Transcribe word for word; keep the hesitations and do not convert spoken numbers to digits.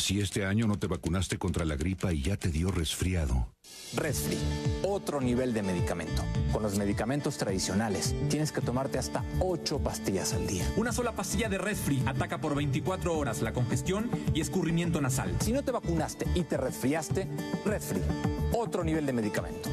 Si este año no te vacunaste contra la gripa y ya te dio resfriado. Resfri, otro nivel de medicamento. Con los medicamentos tradicionales, tienes que tomarte hasta ocho pastillas al día. Una sola pastilla de Resfri ataca por veinticuatro horas la congestión y escurrimiento nasal. Si no te vacunaste y te resfriaste, Resfri, otro nivel de medicamento.